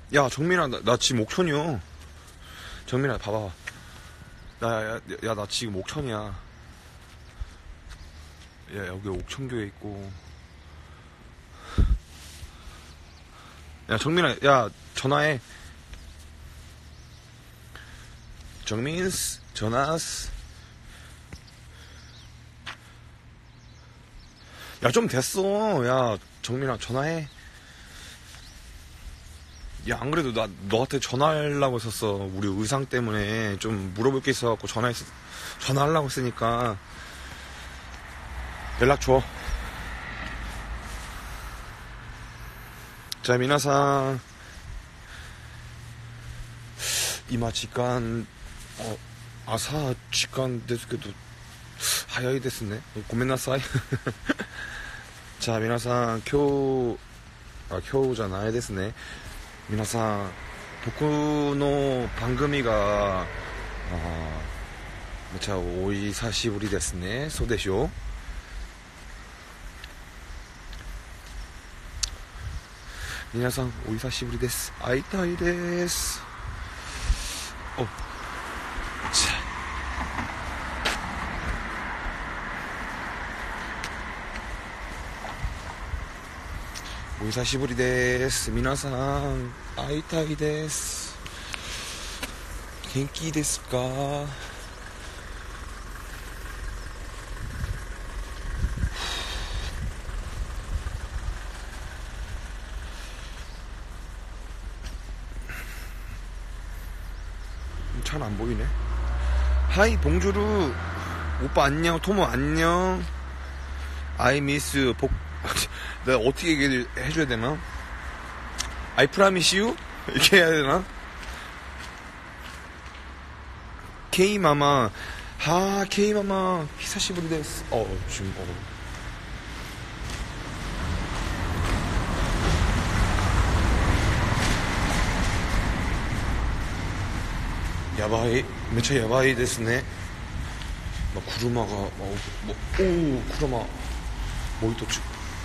야, 정민아, 나 지금 옥천이요. 정민아, 봐봐. 나 지금 옥천이야. 야, 여기 옥천교회 있고. 야, 정민아, 야, 전화해. 정민스, 전화스. 야, 좀 됐어. 야, 정민아, 전화해. 야, 안 그래도 나 너한테 전화하려고 했었어. 우리 의상 때문에 좀 물어볼 게 있어갖고 전화하려고 했으니까 연락 줘. 자, 미나상 이마 직관 아사 직관 데스케도 하야이 데스네. 고멘나사이. 자, 미나상今日じゃないですね。皆さん、僕の番組がめちゃお久しぶりですね。そうでしょう。皆さん、お久しぶりです。会いたいです。お、お久しぶりです。皆さん、会いたいです。元気ですか？잘 안 보이네. 하이, 봉주루. 오빠 안녕. 토모 안녕. I miss 내가 어떻게 얘기를 해줘야 되나? I promise you? 이렇게 해야 되나? K마마. K마마. 히사시부리 데스. 지금, 야바이. 매차 야바이 데스네. 막, 구르마가, 구르마. 모히또 쭉.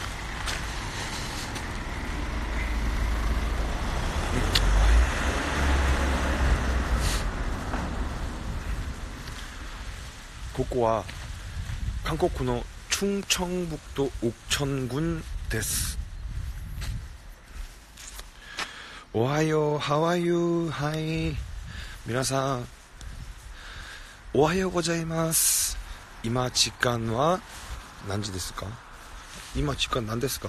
고코와 한국의 충청북도 옥천군 데스. 오하요, 하와유, 하이. 미나상, 오하요 고자이마스. 이마 직관와 난지 데스까? 이마 직관 난 데스까?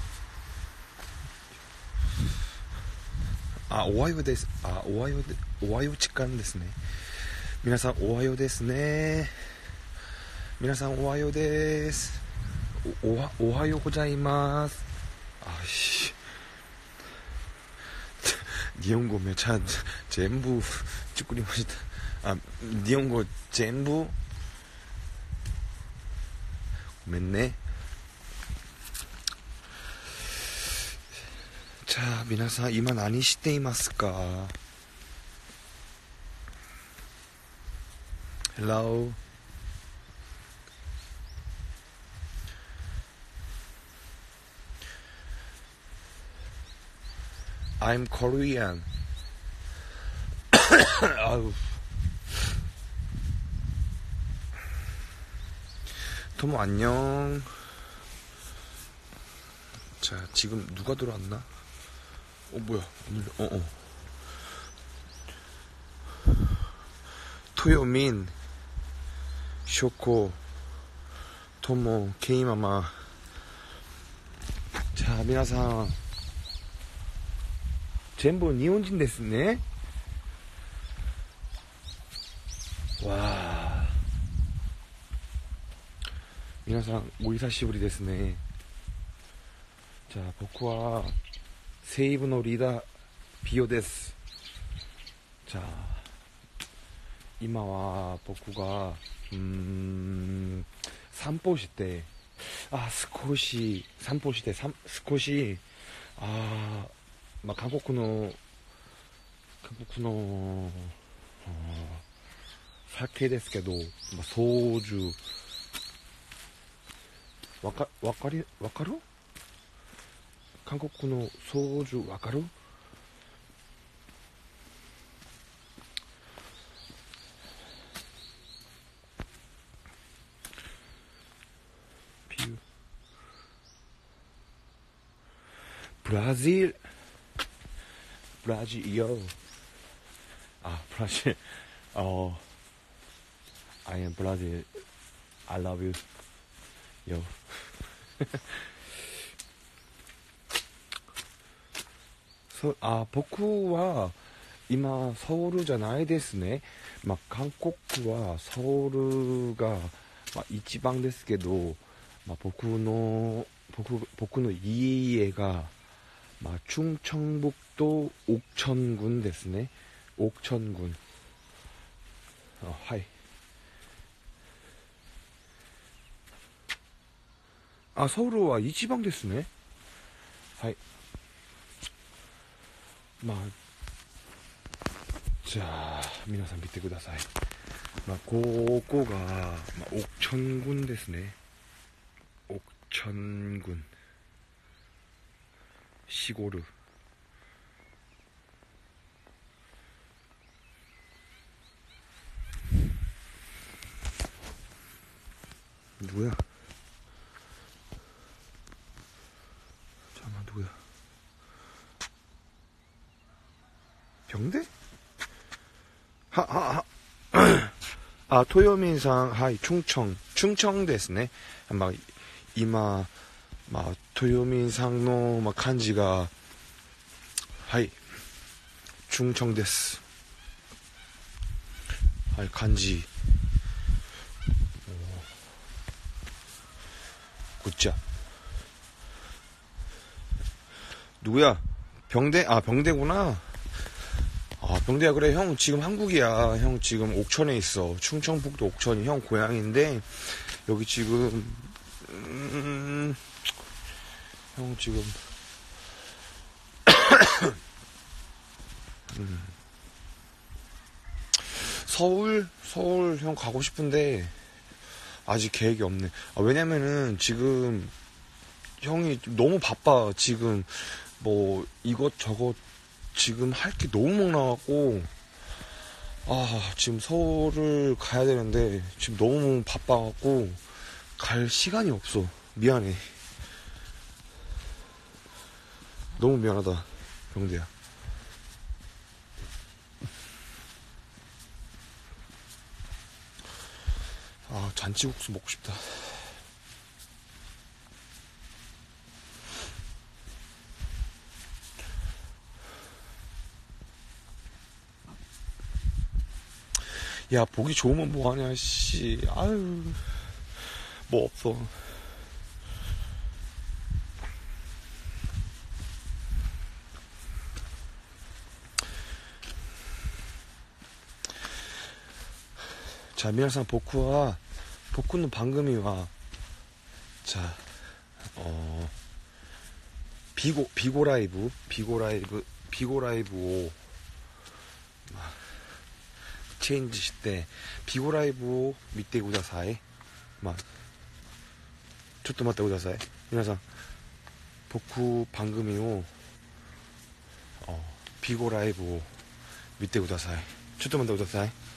오하요 데스. 오하요 직관 데스네. 미나상, 오하요 데스네. 미나상, 오하요 데스. 오하요 고자이마스. 아씨. 니혼고 매차 전부 쭈꾸리 맛이다. 니혼고 전부 고맙네. 자, 미나상 이마 나니 시테 이마스까? Hello. I'm Korean. 아우. 토모 안녕. 자, 지금 누가 들어왔나? 뭐야? 오늘 토요민, 쇼코, 토모, 케이마마. 자, 미나상. 전부 니혼진 데스네. 와. 미나상, 오이사시부리 데스네. 자, 보쿠와 세이브노 리다 비오 데스. 자, 이마와 보쿠가 산포시대. 산포시대. 스코시.韓国の 酒ですけど、ソジュわかる？韓国のソジュわかる？ 브라질. 브라질요. 아, 브라질. I am Brazil. I love you. Yo. 僕は今ソウルじゃないですね。韓国はソウルが、一番ですけど、僕の家が、충청북도 옥천군ですね。옥천군。はい。ソウルは一番ですね。はい。じゃあ、皆さん見てください。ここが、옥천군ですね。옥천군。시골。 누구야? 잠깐만, 누구야? 병대? 토요민상, 하이, 충청ですね。今、토요민상の、漢字が、はい、충청です。はい、漢字。굿자. 누구야? 병대? 병대구나. 병대야. 그래, 형 지금 한국이야. 형 지금 옥천에 있어. 충청북도 옥천이 형 고향인데 여기 지금 형 지금 서울 형 가고 싶은데 아직 계획이 없네. 왜냐면은 지금 형이 너무 바빠. 지금 이것저것 지금 할 게 너무 많아갖고 지금 서울을 가야 되는데 지금 너무 바빠갖고 갈 시간이 없어. 미안해. 너무 미안하다, 병대야. 잔치국수 먹고 싶다. 야, 보기 좋으면 뭐하냐, 씨. 아유, 뭐 없어. 자, 미나상 복구는 방금이와, 자, 비고 라이브 をチェンジしてビゴライブを見てください。ちょっと待ってください。皆さん、僕番組をビゴライブを見てください。ちょっと待ってください。